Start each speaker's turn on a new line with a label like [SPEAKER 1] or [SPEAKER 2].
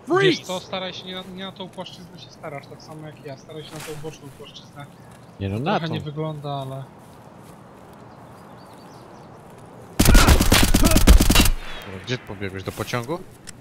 [SPEAKER 1] Wiesz co, staraj się nie na tą płaszczyznę się starasz, tak samo jak ja. Staraj się na tą boczną płaszczyznę.
[SPEAKER 2] Nie no, na
[SPEAKER 1] Trochę
[SPEAKER 2] to.
[SPEAKER 1] nie wygląda, ale...
[SPEAKER 2] Gdzie pobiegłeś? Do pociągu?